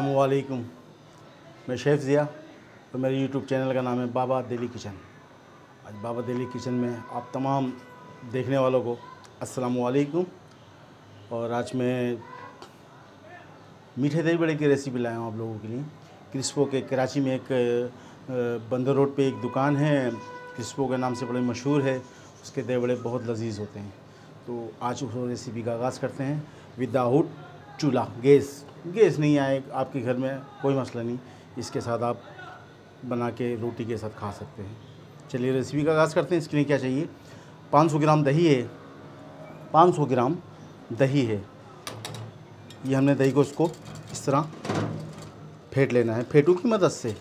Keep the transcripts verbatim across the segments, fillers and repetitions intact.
अस्सलामुअलैकुम। मैं शेफ़ ज़िया और मेरे यूट्यूब चैनल का नाम है बाबा दिल्ली किचन। आज बाबा दिल्ली किचन में आप तमाम देखने वालों को अस्सलामुअलैकुम। और आज मैं मीठे दही बड़े की रेसिपी लाया हूँ आप लोगों के लिए। क्रिस्पो के कराची में एक बंदर रोड पे एक दुकान है, क्रिस्पो के नाम से बड़े मशहूर है। उसके दही बड़े बहुत लजीज होते हैं। तो आज उस रेसिपी का आगाज़ करते हैं विदाउट चूल्हा। गैस गैस नहीं आए आपके घर में कोई मसला नहीं, इसके साथ आप बना के रोटी के साथ खा सकते हैं। चलिए रेसिपी का आगाज़ करते हैं। इसके लिए क्या चाहिए, पाँच सौ ग्राम दही है। पाँच सौ ग्राम दही है। ये हमने दही को इसको इस तरह फेंट लेना है फेंटू की मदद से।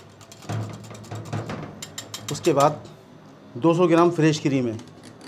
उसके बाद दो सौ ग्राम फ्रेश क्रीम है।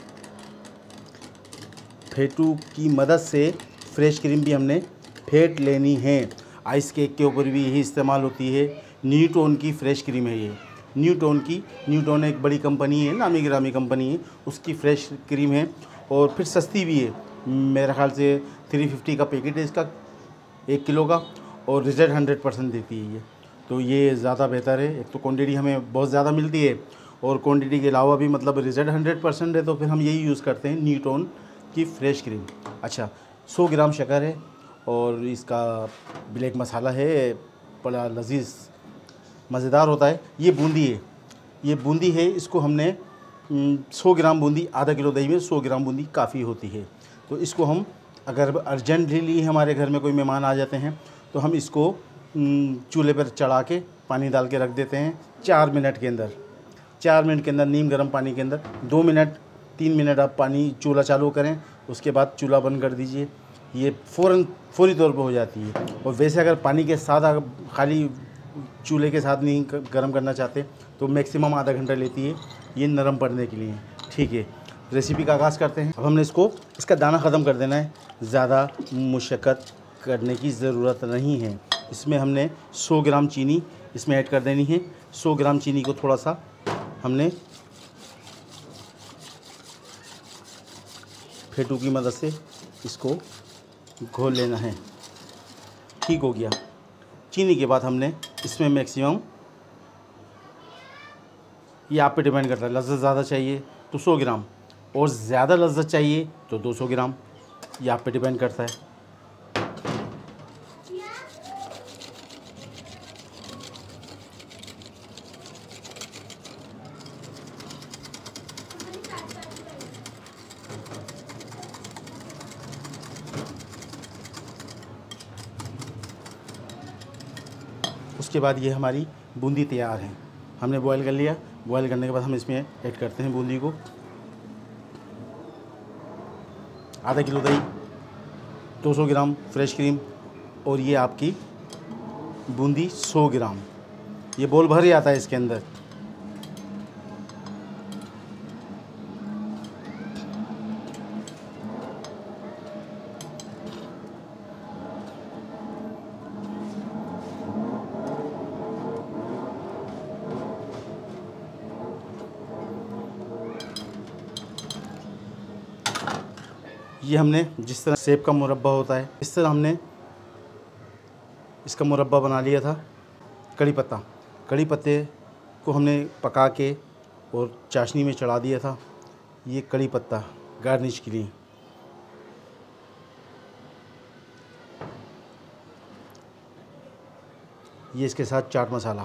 फेंटू की मदद से फ्रेश क्रीम भी हमने फेंट लेनी है। आइस केक के ऊपर भी यही इस्तेमाल होती है। न्यूटॉन की फ्रेश क्रीम है ये। न्यूटॉन की न्यूटॉन एक बड़ी कंपनी है, नामी गिरामी कंपनी है, उसकी फ्रेश क्रीम है और फिर सस्ती भी है। मेरे ख्याल से थ्री फिफ्टी का पैकेट है इसका, एक किलो का, और रिजल्ट हंड्रेड परसेंट देती है ये। तो ये ज़्यादा बेहतर है। एक तो क्वान्टिटी हमें बहुत ज़्यादा मिलती है और क्वान्टिटी के अलावा भी मतलब रिजल्ट हंड्रेड परसेंट है, तो फिर हम यही यूज़ करते हैं, न्यूटॉन की फ्रेश क्रीम। अच्छा, सौ ग्राम शक्कर है और इसका ब्लैक मसाला है, बड़ा लजीज मज़ेदार होता है। ये बूंदी है, ये बूंदी है। इसको हमने सौ ग्राम बूंदी, आधा किलो दही में सौ ग्राम बूंदी काफ़ी होती है। तो इसको हम अगर अर्जेंटली हमारे घर में कोई मेहमान आ जाते हैं तो हम इसको चूल्हे पर चढ़ा के पानी डाल के रख देते हैं चार मिनट के अंदर। चार मिनट के अंदर नीम गर्म पानी के अंदर दो मिनट तीन मिनट आप पानी चूल्हा चालू करें, उसके बाद चूल्हा बंद कर दीजिए। ये फ़ौरन फौरी तौर पे हो जाती है। और वैसे अगर पानी के साथ अगर खाली चूल्हे के साथ नहीं गर्म करना चाहते तो मैक्सिमम आधा घंटा लेती है ये नरम पड़ने के लिए। ठीक है, रेसिपी का आगाज़ करते हैं। अब हमने इसको इसका दाना ख़त्म कर देना है। ज़्यादा मुशक्क़त करने की ज़रूरत नहीं है। इसमें हमने सौ ग्राम चीनी इसमें ऐड कर देनी है। सौ ग्राम चीनी को थोड़ा सा हमने फेंटू की मदद से इसको घोल लेना है। ठीक हो गया। चीनी के बाद हमने इसमें मैक्सिमम, ये आप पे डिपेंड करता है, लज़्ज़त ज़्यादा चाहिए तो सौ ग्राम और ज़्यादा लज़्ज़त चाहिए तो दो सौ ग्राम, ये आप पे डिपेंड करता है। उसके बाद ये हमारी बूंदी तैयार है। हमने बॉईल कर लिया। बॉईल करने के बाद हम इसमें ऐड करते हैं बूंदी को। आधा किलो दही, दो सौ ग्राम फ्रेश क्रीम और ये आपकी बूंदी सौ ग्राम। ये बोल भर ही आता है इसके अंदर। ये हमने जिस तरह सेब का मुरब्बा होता है इस तरह हमने इसका मुरब्बा बना लिया था। कड़ी पत्ता कड़ी पत्ते को हमने पका के और चाशनी में चढ़ा दिया था। ये कड़ी पत्ता गार्निश के लिए। ये इसके साथ चाट मसाला।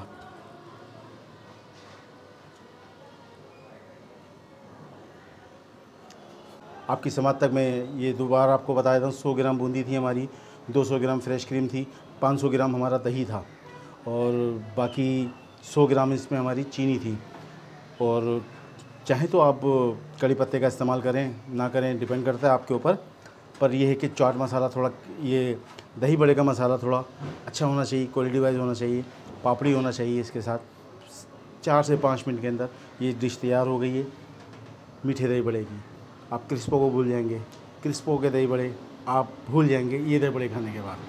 आपकी समझ तक मैं ये दोबारा आपको बताया था, सौ ग्राम बूंदी थी हमारी, दो सौ ग्राम फ्रेश क्रीम थी, पाँच सौ ग्राम हमारा दही था और बाकी सौ ग्राम इसमें हमारी चीनी थी। और चाहे तो आप कड़ी पत्ते का इस्तेमाल करें, ना करें, डिपेंड करता है आपके ऊपर। पर यह है कि चाट मसाला थोड़ा, ये दही बड़े का मसाला थोड़ा अच्छा होना चाहिए, क्वालिटी वाइज होना चाहिए, पापड़ी होना चाहिए इसके साथ। चार से पाँच मिनट के अंदर ये डिश तैयार हो गई है मीठे दही बड़े की। आप क्रिस्पो को भूल जाएंगे, क्रिस्पो के दही बड़े आप भूल जाएंगे ये दही बड़े खाने के बाद।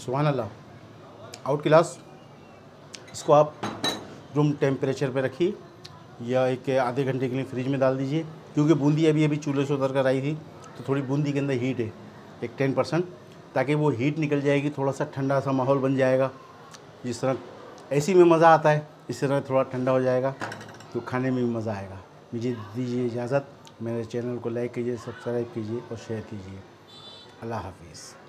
सुभान अल्लाह। Out class. इसको आप रूम टेम्परेचर पे रखिए या एक आधे घंटे के लिए फ्रिज में डाल दीजिए, क्योंकि बूंदी अभी अभी चूल्हे से उतर कर आई थी तो थोड़ी बूंदी के अंदर हीट है एक टेन परसेंट, ताकि वो हीट निकल जाएगी, थोड़ा सा ठंडा सा माहौल बन जाएगा। जिस तरह ऐसी में मज़ा आता है, इस तरह थोड़ा ठंडा हो जाएगा तो खाने में भी मज़ा आएगा। मुझे दीजिए इजाज़त। मेरे चैनल को लाइक कीजिए, सब्सक्राइब कीजिए और शेयर कीजिए। अल्लाह हाफिज़।